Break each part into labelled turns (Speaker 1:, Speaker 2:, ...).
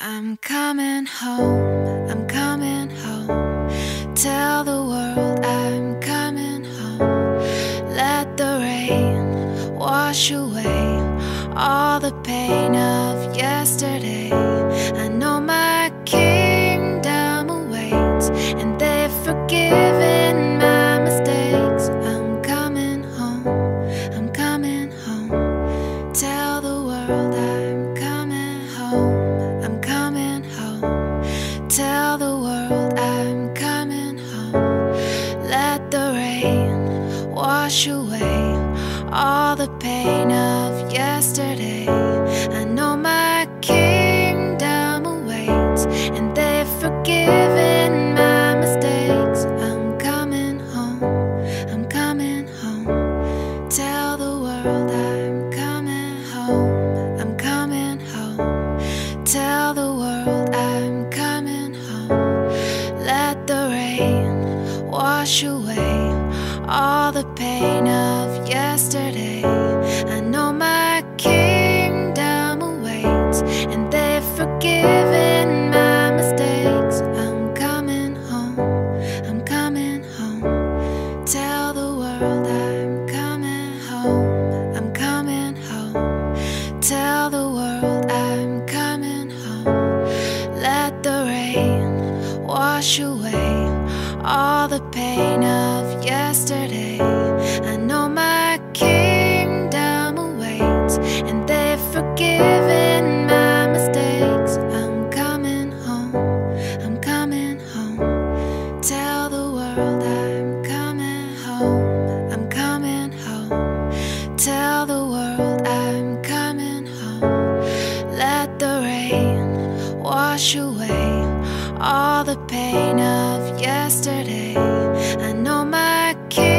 Speaker 1: I'm coming home, I'm coming home. Tell the world I'm coming home. Let the rain wash away all the pain of yesterday. I know my kingdom awaits, and they've forgiven my mistakes. I'm coming home, I'm coming home. Tell the world I'm coming home, I'm coming home. Tell the world I'm coming home. Let the rain wash away all the pain of yesterday. I know my kingdom awaits, and they've forgiven my mistakes. I'm coming home, I'm coming home. Tell the world I'm coming home, I'm coming home. Tell the world I'm coming home. Let the rain wash away all the pain of yesterday. I know my kingdom awaits, and they've forgiven my mistakes. I'm coming home, I'm coming home. Tell the world I'm coming home, I'm coming home. Tell the world I'm coming home. Let the rain wash away all the pain of yesterday. I know my kingdom awaits, and they've forgiven my mistakes. I'm coming home, I'm coming home. Tell the world I'm coming home, I'm coming home. Tell the world I'm coming home. Let the rain wash away all the pain of yesterday. I know my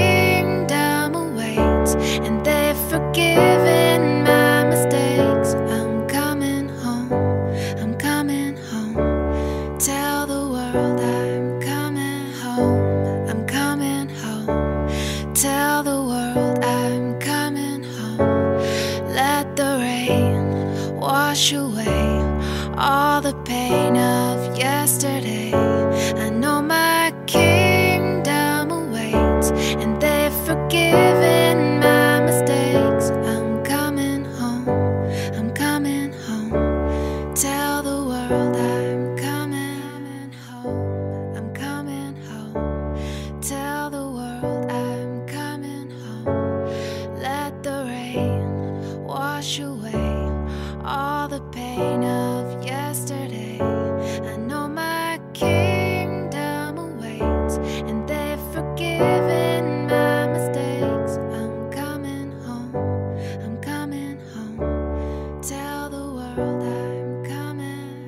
Speaker 1: kingdom awaits, and they've forgiven my mistakes. I'm coming home, I'm coming home. Tell the world I'm coming home, I'm coming home. Tell the world I'm coming home. Let the rain wash away all the pain of yesterday. I know my kingdom awaits, and they've forgiven my mistakes. I'm coming home, I'm coming home. Tell the world I'm coming home, I'm coming home. Tell the world I'm coming home. Let the rain wash away all the pain of yesterday. I know my kingdom awaits, and they've forgiven my mistakes. I'm coming home, I'm coming home. Tell the world I'm coming.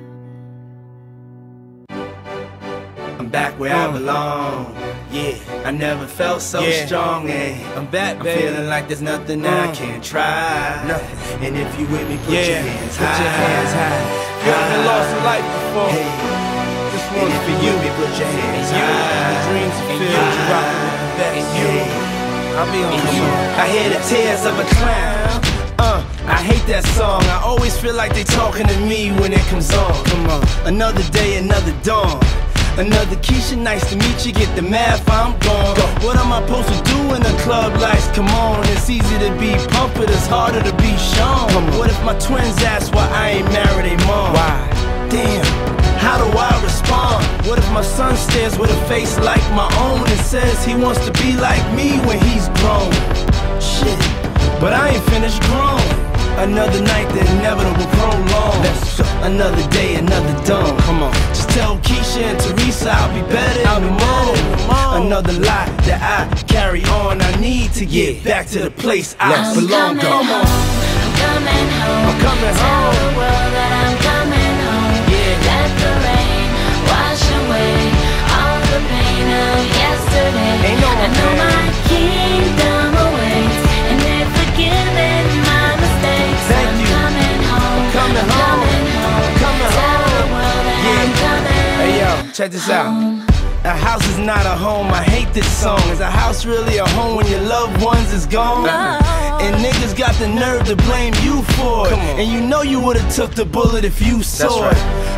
Speaker 2: I'm back where I belong. Yeah, I never felt so strong. I'm back, baby. I'm feeling like there's nothing that I can't try. Nothing. And if you with me, put your hands high. Put your hands high.
Speaker 3: You haven't lost a life before.
Speaker 2: Hey.
Speaker 3: This
Speaker 2: And
Speaker 3: one's
Speaker 2: if
Speaker 3: for
Speaker 2: you
Speaker 3: you.
Speaker 2: with me, put your hands high.
Speaker 3: The dreams are filled. You rockin' with the best. I'll be on you.
Speaker 2: I hear the tears of a clown. I hate that song. I always feel like they talking to me when it comes on. Come on. Another day, another dawn. Another Keisha, nice to meet you. Get the math, I'm gone. What am I supposed to do when the club lights come on? It's easy to be pumped, but it's harder to be shown. What if my twins ask why I ain't married a mom? Why? Damn, how do I respond? What if my son stares with a face like my own and says he wants to be like me when he's grown? Shit, but I ain't finished grown. Another night, the inevitable prolong. Another day, another dawn. Come on. Just tell Keisha and Teresa I'll be better in the morning. Another lie that I carry on. I need to get back to the place I belong. Come on.
Speaker 1: I'm coming home.
Speaker 2: I'm coming
Speaker 1: Tell
Speaker 2: home.
Speaker 1: the world that I'm coming home.
Speaker 2: Yeah.
Speaker 1: Let the rain wash away all the pain of yesterday.
Speaker 2: Ain't no
Speaker 1: I know
Speaker 2: pain.
Speaker 1: my kingdom awaits, and they've forgiven my mistakes.
Speaker 2: Thank
Speaker 1: I'm
Speaker 2: you.
Speaker 1: coming home.
Speaker 2: Coming
Speaker 1: I'm
Speaker 2: home.
Speaker 1: coming home.
Speaker 2: Coming
Speaker 1: Tell
Speaker 2: home.
Speaker 1: the world that I'm coming.
Speaker 2: Hey yo, check this out. A house is not a home, I hate this song. Is a house really a home when your loved ones is gone? And niggas got the nerve to blame you for it. And you know you would've took the bullet if you saw it.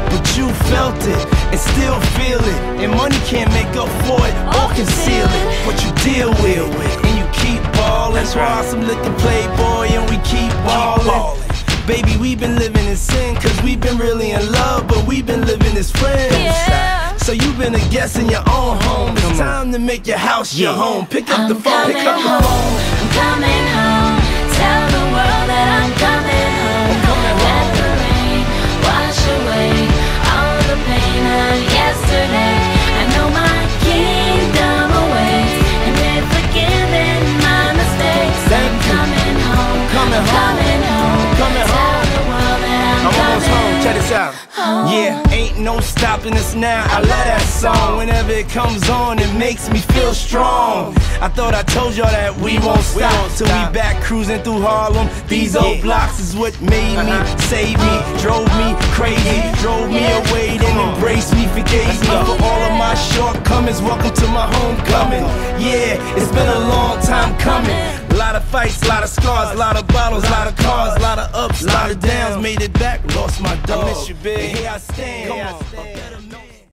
Speaker 2: but you felt it and still feel it. And money can't make up for it or conceal it. What you deal with, and you keep ballin'. That's right. Some looking playboy, and we keep ballin'. Baby, we've been living in sin, cause we've been really in love, but we've been living as friends.
Speaker 1: Yeah.
Speaker 2: So you've been a guest in your own home. It's time to make your house your home. Pick up the phone, pick up the phone.
Speaker 1: I'm coming home. Tell the world that I'm coming home. Let the rain wash away all the pain of yesterday. I know my kingdom awaits, and they're forgiving my mistakes. I'm coming home.
Speaker 2: Coming home.
Speaker 1: Coming home.
Speaker 2: Coming
Speaker 1: Tell
Speaker 2: home.
Speaker 1: the world that I'm
Speaker 2: almost
Speaker 1: coming
Speaker 2: home. Check this out.
Speaker 1: home.
Speaker 2: Yeah, ain't no stopping us now. I love that song. Whenever it comes on, it makes me feel strong. I thought I told y'all that we won't stop till we back cruising through Harlem. These old blocks is what made me, saved me, drove me crazy, drove me away, then embraced me, forgave me for all of my shortcomings. Welcome to my homecoming. Yeah, it's been a long time coming. A lot of fights, a lot of scars, a lot of bottles, a lot of cars, a lot of ups, a lot of downs. Made it back, lost my dog. I miss you, big. Here I stand. Come on.